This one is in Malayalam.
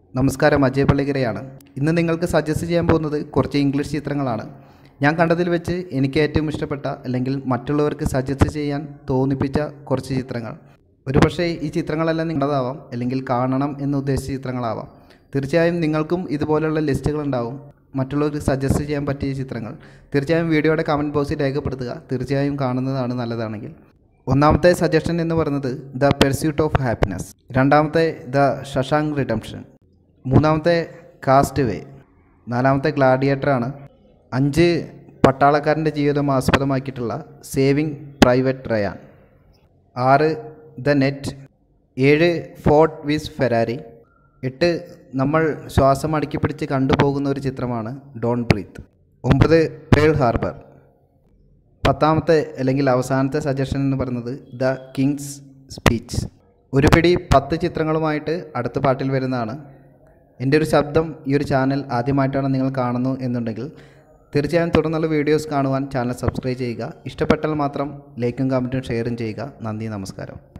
നമസ്കാരം, അജയ് പള്ളിക്കരയാണ്. ഇന്ന് നിങ്ങൾക്ക് സജസ്റ്റ് ചെയ്യാൻ പോകുന്നത് കുറച്ച് ഇംഗ്ലീഷ് ചിത്രങ്ങളാണ്. ഞാൻ കണ്ടതിൽ വെച്ച് എനിക്ക് ഏറ്റവും ഇഷ്ടപ്പെട്ട അല്ലെങ്കിൽ മറ്റുള്ളവർക്ക് സജസ്റ്റ് ചെയ്യാൻ തോന്നിപ്പിച്ച കുറച്ച് ചിത്രങ്ങൾ. ഒരുപക്ഷേ ഈ ചിത്രങ്ങളെല്ലാം നിങ്ങളുടേതാവാം, അല്ലെങ്കിൽ കാണണം എന്ന് ഉദ്ദേശിച്ച ചിത്രങ്ങളാവാം. തീർച്ചയായും നിങ്ങൾക്കും ഇതുപോലുള്ള ലിസ്റ്റുകളുണ്ടാവും മറ്റുള്ളവർക്ക് സജസ്റ്റ് ചെയ്യാൻ പറ്റിയ ചിത്രങ്ങൾ. തീർച്ചയായും വീഡിയോയുടെ കമൻറ്റ് ബോക്സിൽ രേഖപ്പെടുത്തുക. തീർച്ചയായും കാണുന്നതാണ് നല്ലതാണെങ്കിൽ. ഒന്നാമത്തെ സജഷൻ എന്ന് പറയുന്നത് ദ പെർസ്യൂട്ട് ഓഫ് ഹാപ്പിനെസ്. രണ്ടാമത്തെ ദ ഷഷാങ്ക് റിഡംപ്ഷൻ. മൂന്നാമത്തെ കാസ്റ്റ് വേ. നാലാമത്തെ ഗ്ലാഡിയേറ്ററാണ്. 5 പട്ടാളക്കാരൻ്റെ ജീവിതം ആസ്പദമാക്കിയിട്ടുള്ള saving private Ryan. 6 the net. 7 Ford v Ferrari. 8 നമ്മൾ ശ്വാസം അടക്കിപ്പിടിച്ച് കണ്ടുപോകുന്ന ഒരു ചിത്രമാണ് ഡോണ്ട് ബ്രീത്ത്. 9 Pearl Harbor. 10ാമത്തെ അല്ലെങ്കിൽ അവസാനത്തെ സജഷൻ എന്ന് പറയുന്നത് ദ കിങ്സ് സ്പീച്ച്. ഒരു പിടി 10 ചിത്രങ്ങളുമായിട്ട് അടുത്ത പാട്ടിൽ വരുന്നതാണ്. എൻ്റെ ഒരു ശബ്ദം ഈ ഒരു ചാനൽ ആദ്യമായിട്ടാണ് നിങ്ങൾ കാണുന്നു എന്നുണ്ടെങ്കിൽ തീർച്ചയായും തുടർന്നുള്ള വീഡിയോസ് കാണുവാൻ ചാനൽ സബ്സ്ക്രൈബ് ചെയ്യുക. ഇഷ്ടപ്പെട്ടാൽ മാത്രം ലൈക്കും കമൻറ്റും ഷെയറും ചെയ്യുക. നന്ദി, നമസ്കാരം.